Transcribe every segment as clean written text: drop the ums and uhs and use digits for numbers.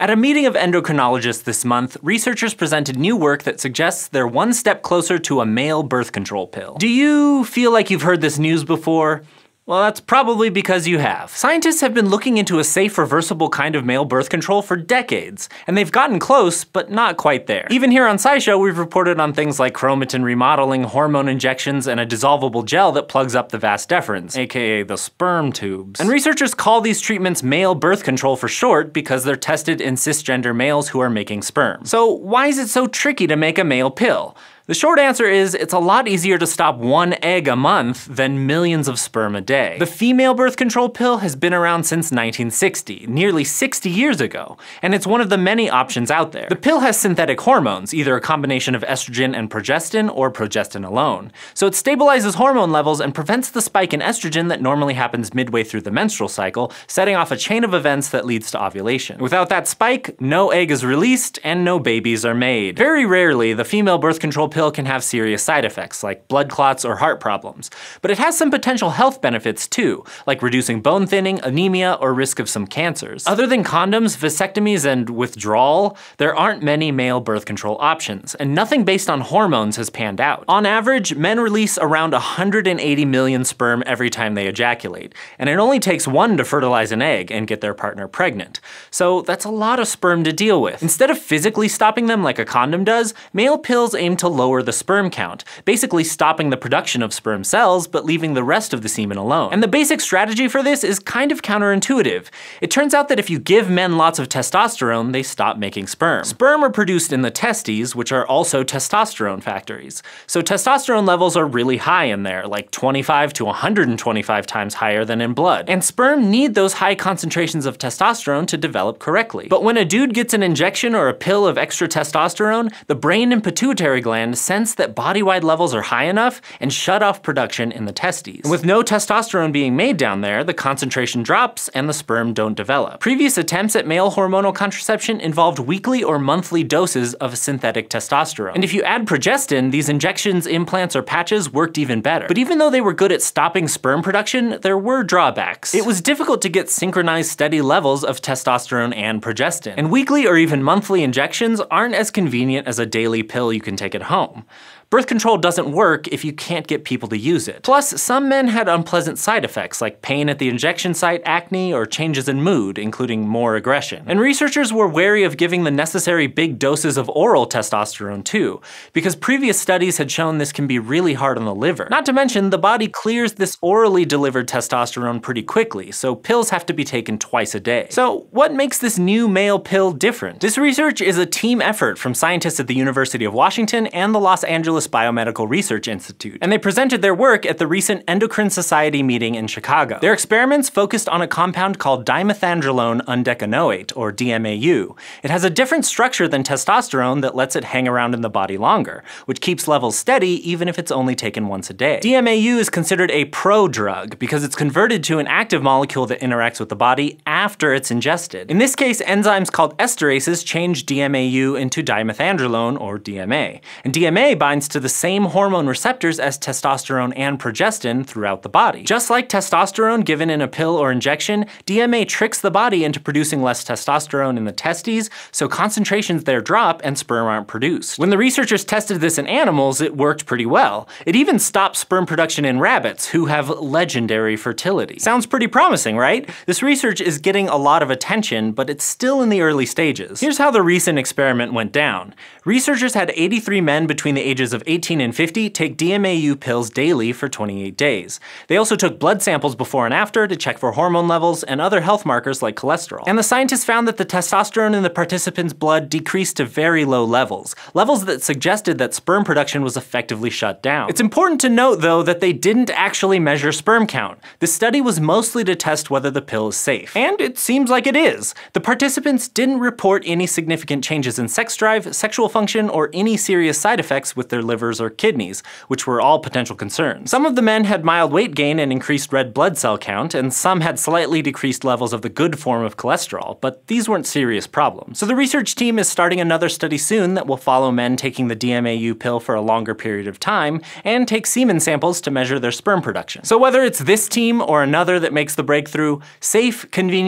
At a meeting of endocrinologists this month, researchers presented new work that suggests they're one step closer to a male birth control pill. Do you feel like you've heard this news before? Well, that's probably because you have. Scientists have been looking into a safe, reversible kind of male birth control for decades, and they've gotten close, but not quite there. Even here on SciShow, we've reported on things like chromatin remodeling, hormone injections, and a dissolvable gel that plugs up the vas deferens, aka the sperm tubes. And researchers call these treatments male birth control for short because they're tested in cisgender males who are making sperm. So why is it so tricky to make a male pill? The short answer is it's a lot easier to stop one egg a month than millions of sperm a day. The female birth control pill has been around since 1960, nearly 60 years ago, and it's one of the many options out there. The pill has synthetic hormones, either a combination of estrogen and progestin or progestin alone. So it stabilizes hormone levels and prevents the spike in estrogen that normally happens midway through the menstrual cycle, setting off a chain of events that leads to ovulation. Without that spike, no egg is released and no babies are made. Very rarely, the female birth control pill can have serious side effects, like blood clots or heart problems. But it has some potential health benefits too, like reducing bone thinning, anemia, or risk of some cancers. Other than condoms, vasectomies, and withdrawal, there aren't many male birth control options, and nothing based on hormones has panned out. On average, men release around 180 million sperm every time they ejaculate, and it only takes one to fertilize an egg and get their partner pregnant. So that's a lot of sperm to deal with. Instead of physically stopping them like a condom does, male pills aim to lower the sperm count, basically stopping the production of sperm cells but leaving the rest of the semen alone. And the basic strategy for this is kind of counterintuitive. It turns out that if you give men lots of testosterone, they stop making sperm. Sperm are produced in the testes, which are also testosterone factories. So testosterone levels are really high in there, like 25 to 125 times higher than in blood. And sperm need those high concentrations of testosterone to develop correctly. But when a dude gets an injection or a pill of extra testosterone, the brain and pituitary gland sense that body-wide levels are high enough and shut off production in the testes. And with no testosterone being made down there, the concentration drops and the sperm don't develop. Previous attempts at male hormonal contraception involved weekly or monthly doses of synthetic testosterone. And if you add progestin, these injections, implants, or patches worked even better. But even though they were good at stopping sperm production, there were drawbacks. It was difficult to get synchronized steady levels of testosterone and progestin. And weekly or even monthly injections aren't as convenient as a daily pill you can take at home. Birth control doesn't work if you can't get people to use it. Plus, some men had unpleasant side effects like pain at the injection site, acne, or changes in mood, including more aggression. And researchers were wary of giving the necessary big doses of oral testosterone too, because previous studies had shown this can be really hard on the liver. Not to mention, the body clears this orally delivered testosterone pretty quickly, so pills have to be taken twice a day. So what makes this new male pill different? This research is a team effort from scientists at the University of Washington and the Los Angeles Biomedical Research Institute, and they presented their work at the recent Endocrine Society meeting in Chicago. Their experiments focused on a compound called dimethandrolone undecanoate, or DMAU. It has a different structure than testosterone that lets it hang around in the body longer, which keeps levels steady even if it's only taken once a day. DMAU is considered a prodrug because it's converted to an active molecule that interacts with the body after it's ingested. In this case, enzymes called esterases change DMAU into dimethandrolone, or DMA. And DMA binds to the same hormone receptors as testosterone and progestin throughout the body. Just like testosterone given in a pill or injection, DMA tricks the body into producing less testosterone in the testes, so concentrations there drop and sperm aren't produced. When the researchers tested this in animals, it worked pretty well. It even stopped sperm production in rabbits, who have legendary fertility. Sounds pretty promising, right? This research is getting a lot of attention, but it's still in the early stages. Here's how the recent experiment went down. Researchers had 83 men between the ages of 18 and 50 take DMAU pills daily for 28 days. They also took blood samples before and after to check for hormone levels and other health markers like cholesterol. And the scientists found that the testosterone in the participants' blood decreased to very low levels, levels that suggested that sperm production was effectively shut down. It's important to note, though, that they didn't actually measure sperm count. This study was mostly to test whether the pill is safe. And it seems like it is. The participants didn't report any significant changes in sex drive, sexual function, or any serious side effects with their livers or kidneys, which were all potential concerns. Some of the men had mild weight gain and increased red blood cell count, and some had slightly decreased levels of the good form of cholesterol, but these weren't serious problems. So the research team is starting another study soon that will follow men taking the DMAU pill for a longer period of time, and take semen samples to measure their sperm production. So whether it's this team or another that makes the breakthrough, safe, convenient,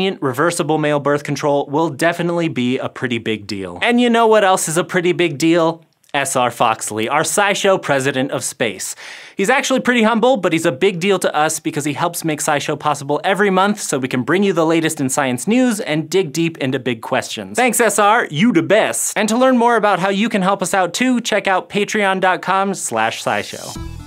convenient, reversible male birth control will definitely be a pretty big deal. And you know what else is a pretty big deal? S.R. Foxley, our SciShow president of space. He's actually pretty humble, but he's a big deal to us because he helps make SciShow possible every month so we can bring you the latest in science news and dig deep into big questions. Thanks, SR, you the best. And to learn more about how you can help us out too, check out patreon.com/SciShow.